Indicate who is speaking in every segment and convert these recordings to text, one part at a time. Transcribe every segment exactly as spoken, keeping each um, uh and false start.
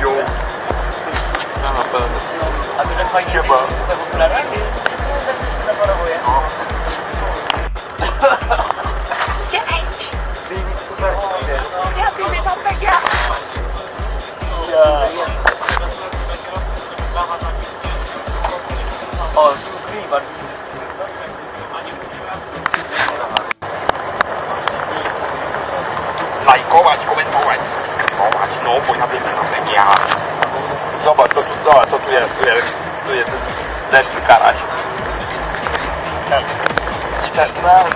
Speaker 1: Ja na pewno.
Speaker 2: A to tak fajnie jest super popularna? Zaparowuje. Ja ty tam tak ja. O, klimat.
Speaker 3: Lajkować, komentować, skrypować, no bo ja wiem, że to ja. Zobacz, to tu, zobacz, to tu jest, tu jest, tu jest deszcz karać. I teraz,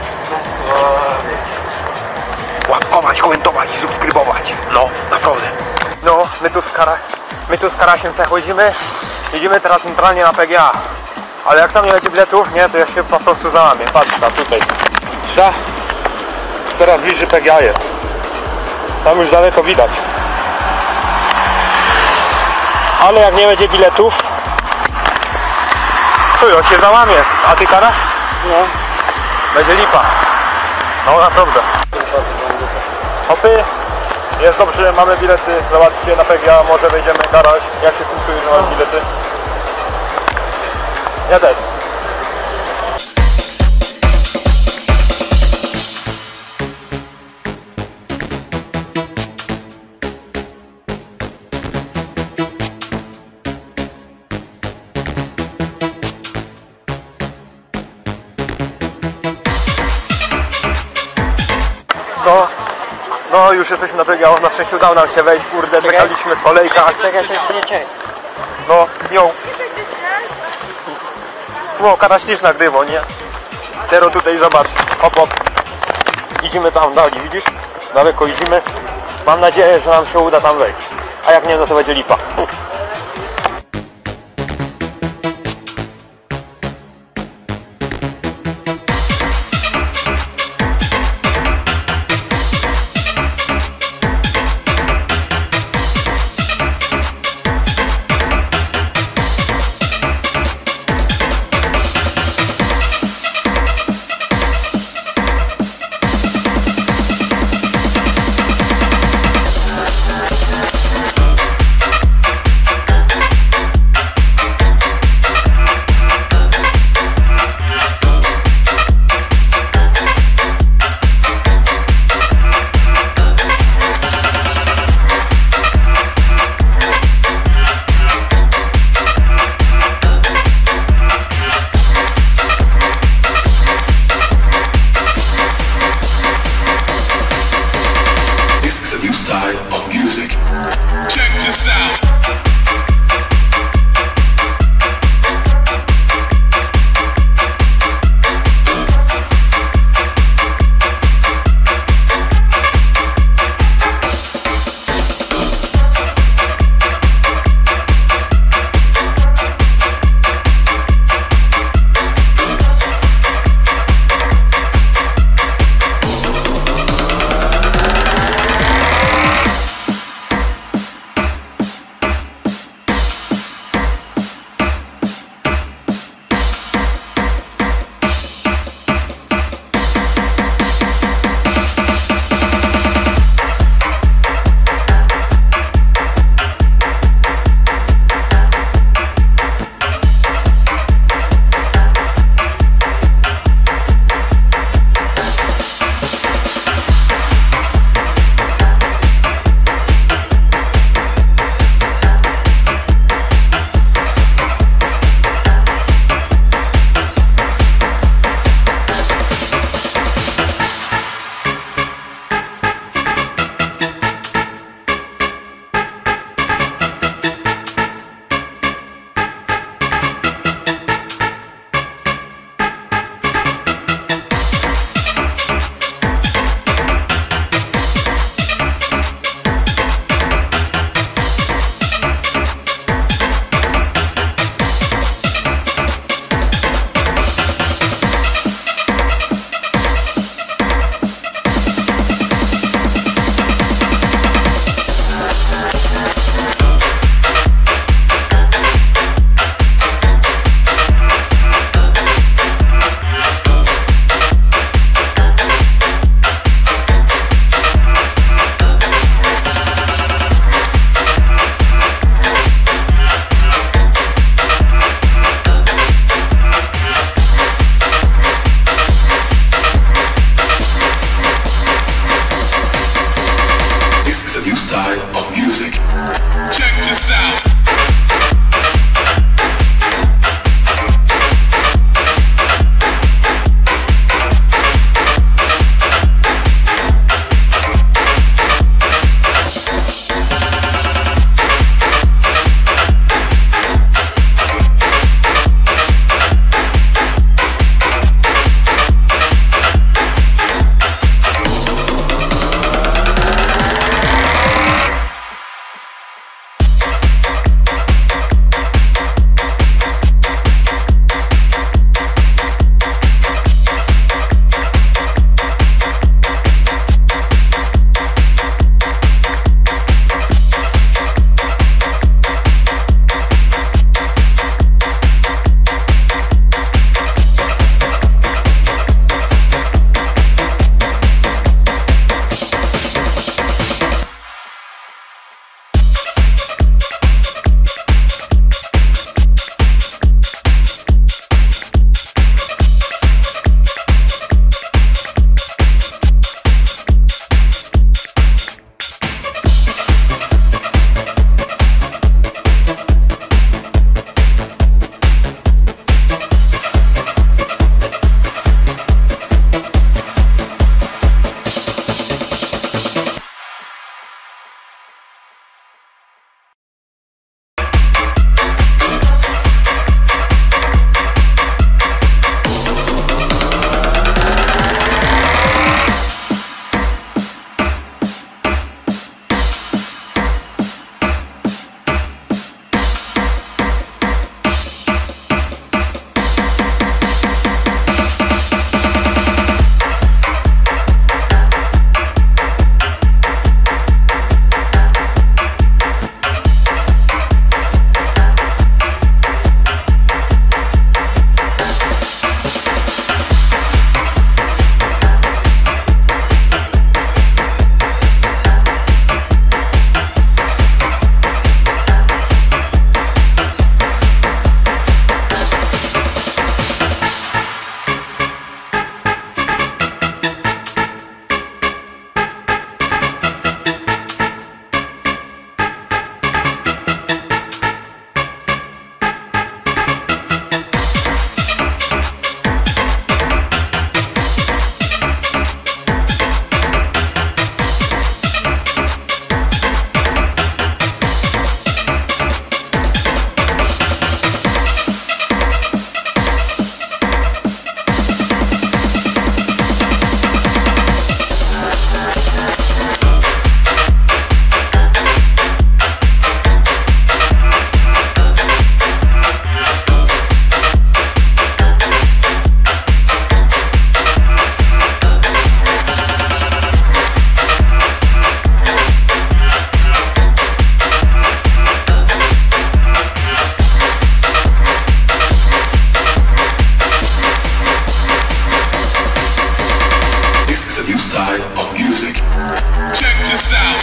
Speaker 3: łapkować, komentować, subskrybować, no, naprawdę.
Speaker 4: No, my tu z, Kara... my tu z Karasiem sobie chodzimy, jedziemy teraz centralnie na P G A. Ale jak tam nie będzie biletów, nie, to ja się po prostu załamię. Patrz tam, tutaj. Trza. Coraz bliżej P G A jest. Tam już daleko widać. Ale jak nie będzie biletów, to ja się załamię. A ty, Karaś? No. Będzie lipa. No naprawdę. Hopy. Jest dobrze, mamy bilety. Zobaczcie na P G A, może wejdziemy. Karaś, jak się z tym czujesz, że mamy bilety? Ja też. No, no już jesteśmy na P G A, na szczęście udało nam się wejść, kurde, czekaliśmy w kolejkach.
Speaker 2: Czekaj, czekaj, czekaj.
Speaker 4: No, ją. No, Kara śliczna gdywo, nie? Teraz tutaj zobacz, hop, hop. Idziemy tam dalej, widzisz? Daleko idziemy. Mam nadzieję, że nam się uda tam wejść. A jak nie, no to będzie lipa.
Speaker 1: side of music. Check this out.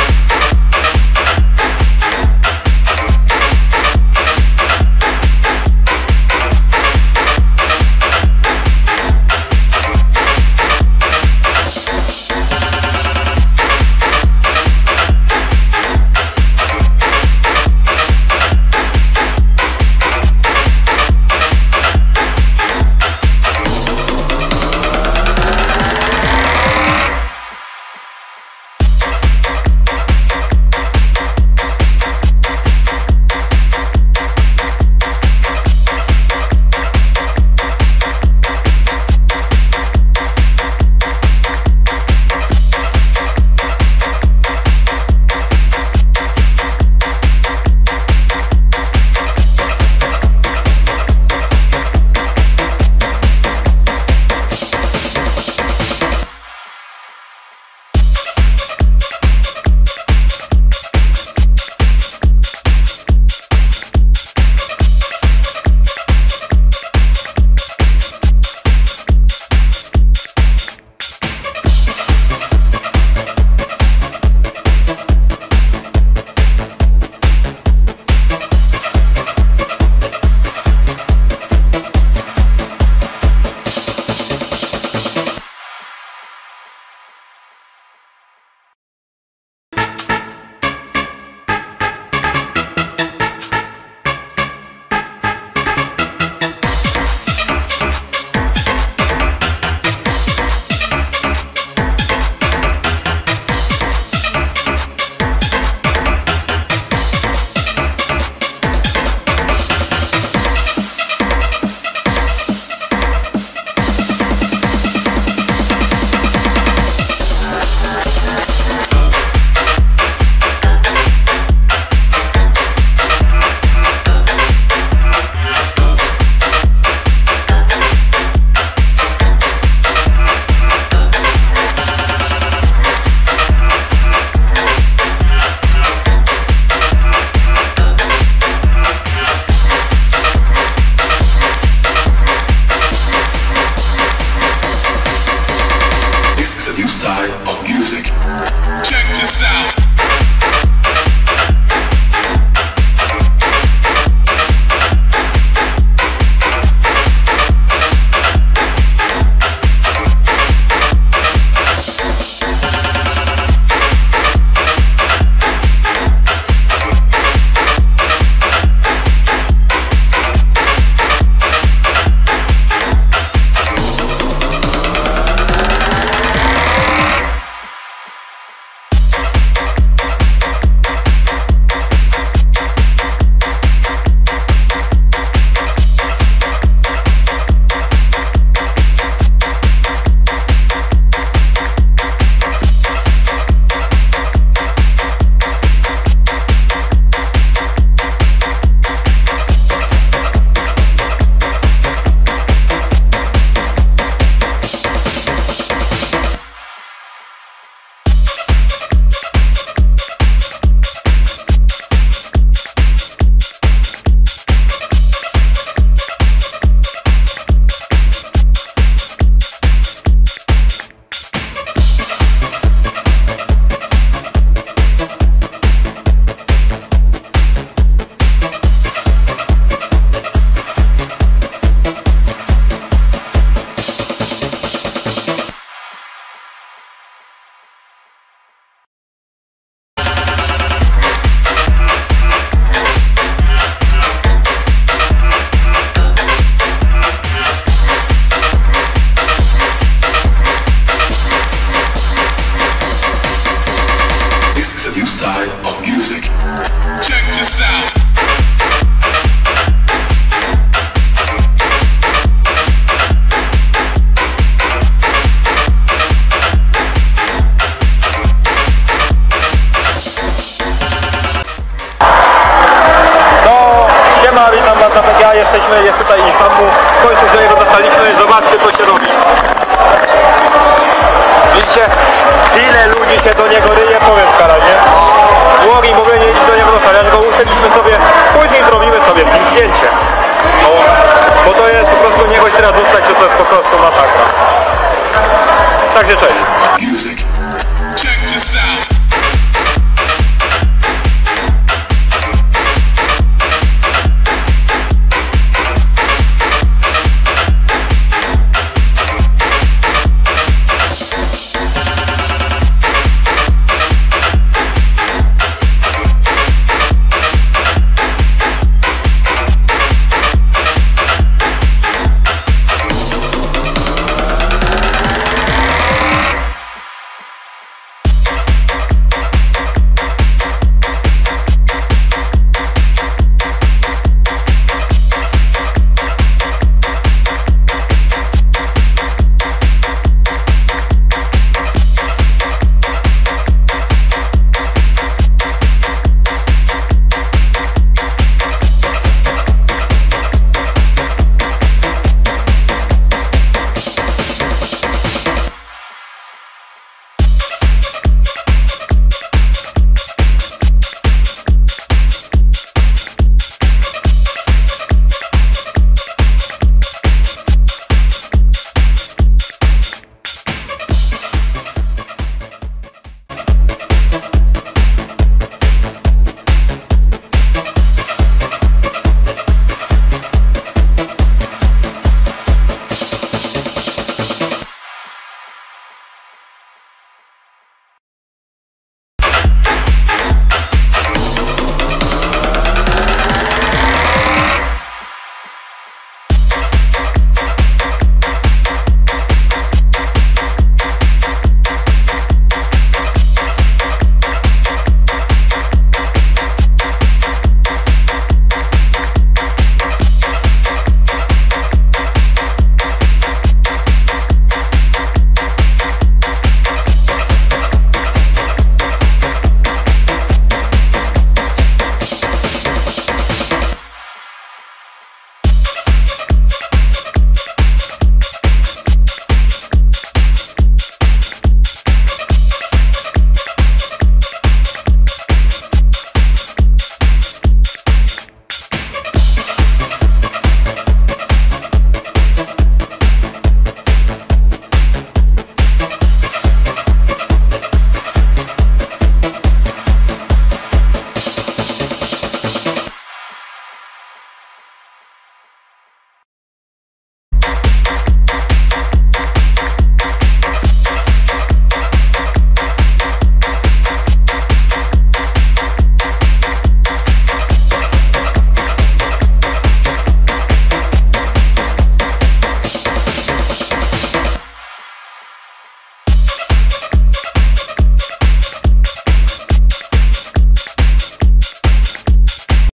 Speaker 4: jesteśmy, jest tutaj Isamu. W końcu do niego dotarliśmy, zobaczcie co się robi. Widzicie? Ile ludzi się do niego ryje, powiedz Kara, nie? Długi mówię, nie idź do niego dostawiać, go usiedliśmy sobie, później zrobimy sobie z nim zdjęcie. Bo, bo to jest po prostu, niego się raz dostać, że to jest po prostu masakra. Także cześć.
Speaker 1: Music. Check this out.